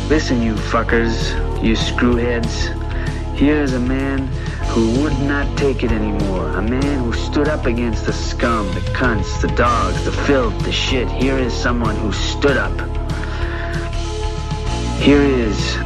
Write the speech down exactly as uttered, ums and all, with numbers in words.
Listen, you fuckers, you screwheads. Here is a man who would not take it anymore. A man who stood up against the scum, the cunts, the dogs, the filth, the shit. Here is someone who stood up. Here is